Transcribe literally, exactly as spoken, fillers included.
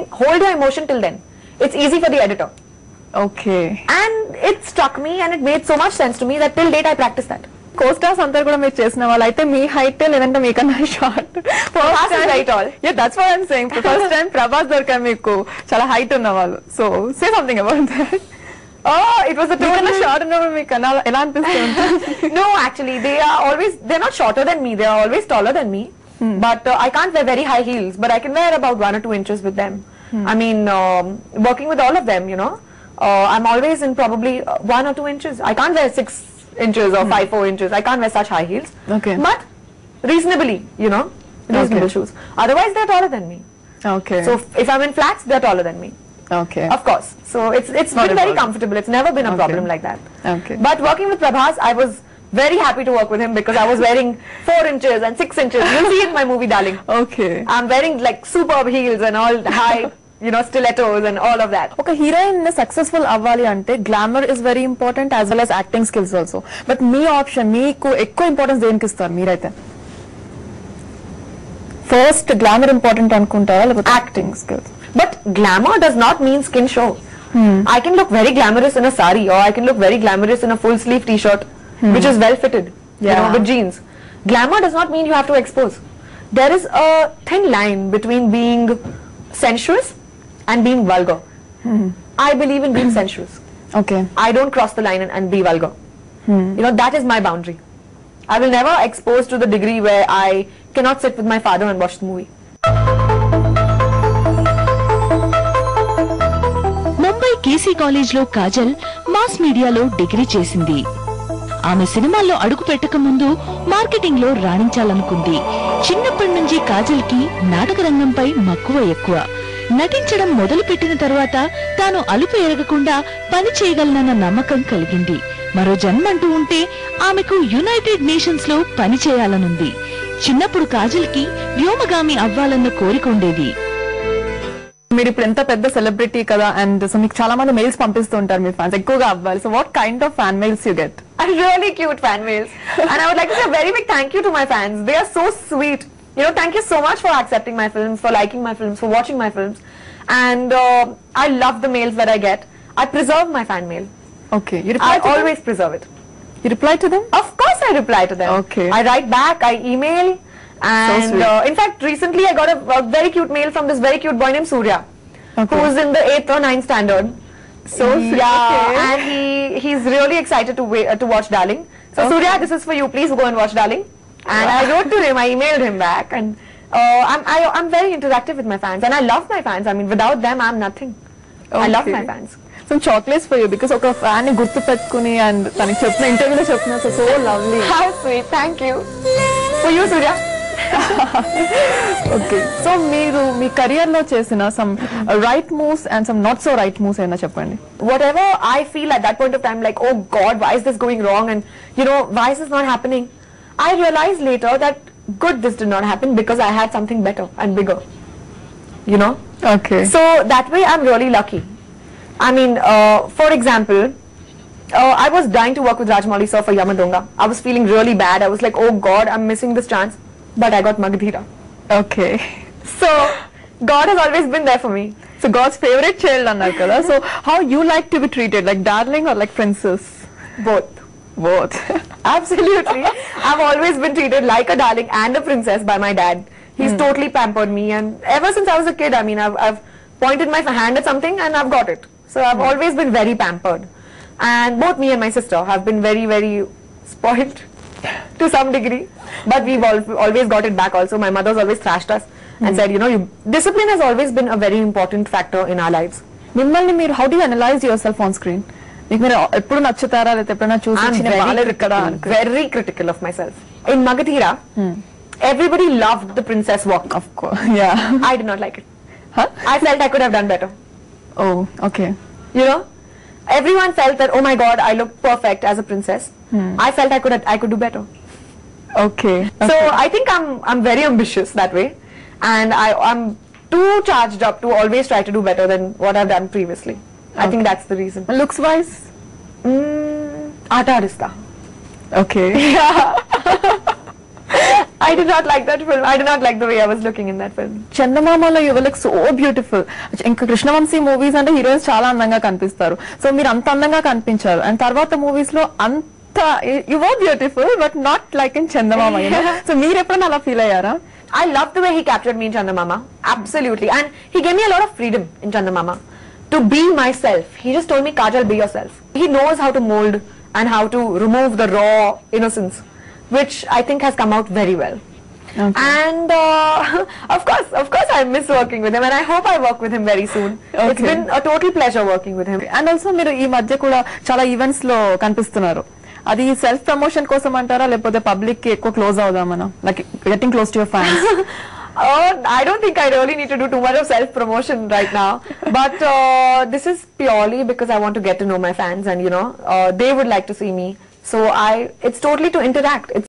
hold your emotion till then. It's easy for the editor. Okay. And it struck me and it made so much sense to me that till date I practice that. Co-stars అంతా కూడా మీరు చేసిన వాళ్ళు అయితే మీ height లేదంటే మీకన్నా short. Prabhas is very tall. Yeah, that's what I'm saying. First time Prabhas దొరికారు మీకు చాలా హైట్ ఉన్న వాళ్ళు. So say something about that. Oh, it was a total short ఉన్నప్పుడు మీకు ఎలా అనిపిస్తుంది? No, actually, they are always, they're not shorter than me. They are always taller than me. Hmm. But uh, I can't wear very high heels, but I can wear about one or two inches with them. Hmm. I mean, um, working with all of them, you know, uh, I'm always in probably uh, one or two inches. I can't wear six inches or hmm. five, four inches. I can't wear such high heels. Okay. But reasonably, you know, reasonable okay. shoes. Otherwise, they're taller than me. Okay. So if I'm in flats, they're taller than me. Okay. Of course. So it's it's Not been very problem. comfortable. It's never been a Okay. problem like that. Okay. But working with Prabhas, I was very happy to work with him because I was wearing four inches and six inches. You'll see in my movie, darling. Okay. I'm wearing like superb heels and all high, you know, stilettos and all of that. ఒక heroine successful అవ్వాలి అంటే glamour is very important as well as acting skills also. But మీ option మీకు ఎక్కువ importance దేనికి ఇస్తారు మీరైతే? First glamour important అనుకుంటారా లేకపోతే acting skills? But glamour does not mean skin show. Hmm. I can look very glamorous in a sari, or I can look very glamorous in a full sleeve t-shirt, hmm. which is well fitted, yeah. you know, with jeans. Glamour does not mean you have to expose. There is a thin line between being sensuous and being vulgar. Hmm. I believe in being sensuous. Okay. I don't cross the line and, and be vulgar. Hmm. You know, that is my boundary. I will never expose to the degree where I cannot sit with my father and watch the movie. Mumbai KC college లో Kajal mass మీడియాలో degree చేసింది. ఆమె సినిమాల్లో అడుగు పెట్టక ముందు marketing లో రాణించాలనుకుంది. చిన్నప్పటి నుంచి కాజల్ కి నాటక రంగంపై మక్కువ ఎక్కువ. నటించడం మొదలు పెట్టిన తర్వాత తాను అలుపు ఎరగకుండా పని చేయగలనన్న నమ్మకం కలిగింది. మరో జన్మంటూ ఉంటే ఆమెకు యునైటెడ్ నేషన్స్ లో పని చేయాలనుంది. చిన్నప్పుడు కాజల్ కి వ్యోమగామి అవ్వాలన్న కోరిక ఉండేది. మీరు ఇప్పుడు ఎంత పెద్ద సెలబ్రిటీ కదా, అండ్ సో మీకు చాలా మంది మెయిల్స్ పంపిస్తూ ఉంటారు మీ ఫ్యాన్స్ ఎక్కువగా అవ్వాలి. So what kind of fan mails you get? Really cute fan mails. And I would like to say a very big thank you to my fans. They are so sweet. You know, thank you so much for accepting my films, for liking my films, for watching my films. And uh, I love the mails that I get. I preserve my fan mail. Okay. You reply I to always them? preserve it. You reply to them? Of course I reply to them. Okay. I write back, I email. And sweet. uh, in fact, recently I got a, a very cute mail from this very cute boy named Surya. Okay. Who's in the eighth or ninth standard. So sweet. Yeah, Okay. and he he's really excited to wait, uh, to watch Darling. So Okay. Surya, this is for you. Please go and watch Darling. And Wow. I wrote to him. I emailed him back, and uh, I'm I, I'm very interactive with my fans, and I love my fans. I mean, without them, I'm nothing. I love Okay. my fans. Some chocolates for you because ఒక fan ని గుర్తు పెట్టుకుని and తనకి చెప్పిన ఇంటర్వ్యూలో చెప్పిన so lovely. How sweet. Thank you. For you, Surya. Okay, so మీరు మీ కెరియర్ లో చేసిన some right moves and some not so right moves ఏమైనా చెప్పండి. Whatever I feel at that point of time, like, oh God, why is this going wrong? And, you know, why is this not happening? I realized later that good, this did not happen because I had something better and bigger. You know? Okay. So that way I'm really lucky. I mean, uh, for example, uh, I was dying to work with Rajmouli sir for Yamadonga. I was feeling really bad. I was like, oh God, I'm missing this chance. But I got Magadhira. Okay. So God has always been there for me. So God's favorite child అన్నారు కదా. So how you like to be treated, like darling or like princess? Both. Both. Absolutely. I've always been treated like a darling and a princess by my dad. He's hmm. totally pampered me, and ever since I was a kid, I mean, I've, I've pointed my hand at something and I've got it. So I've hmm. always been very pampered. And both me and my sister have been very, very spoiled to some degree. But we've al always got it back also. My mother's always thrashed us and hmm. said, you know, you, discipline has always been a very important factor in our lives. మిమ్మల్ని మీరు how do you analyze yourself on screen? మీకు మీరు ఎప్పుడు నచ్చుతారా లేదా ఎప్పుడైనా చూసి I'm చిన్న very బాలేదు ఇక్కడ critical, very critical of myself. In Magadhira, hmm. everybody loved the princess walk. Of course, yeah. I did not like it. Huh? I felt I could have done better. Oh, okay. You know, everyone felt that, oh my God, I look perfect as a princess. Hmm. I felt I could I could do better. Okay. So okay. I think I'm I'm very ambitious that way, and I I'm too charged up to always try to do better than what I've done previously. I Okay. think that's the reason. Looks wise? Mm, Aata arista. Okay. Yeah. I did not like that film. I did not like the way I was looking in that film. చందమామలో you look so beautiful. ఇంకా Krishna Vamsi movies అంటే heroines చాలా అందంగా కనిపిస్తారు. So మీరు అంత అందంగా కనిపించారు అండ్ తర్వాత మూవీస్ లో అంత you were beautiful but not like in Chandamama. సో మీరు ఎప్పుడైనా అలా ఫీల్ అయ్యారా? I loved the way he captured me in Chandamama. Absolutely. And he gave me a lot of freedom in Chandamama to be myself. He just told me, Kajal, be yourself. He knows how to mold and how to remove the raw innocence, which I think has come out very well. Okay. And uh, of course, of course I miss working with him and I hope I work with him very soon. Okay. It's been a total pleasure working with him. And also మీరు ఈ మధ్య కూడా చాలా events లో కనిపిస్తున్నారు. అది self promotion కోసం అంటారా లేకపోతే పబ్లిక్ కి ఎక్కువ క్లోజ్ అవుదామనా, like getting close to your fans? Oh, I don't think I really need to do too much of self-promotion right now. But uh, this is purely because I want to get to know my fans and, you know, uh, they would like to see me. So I, it's totally to interact. It's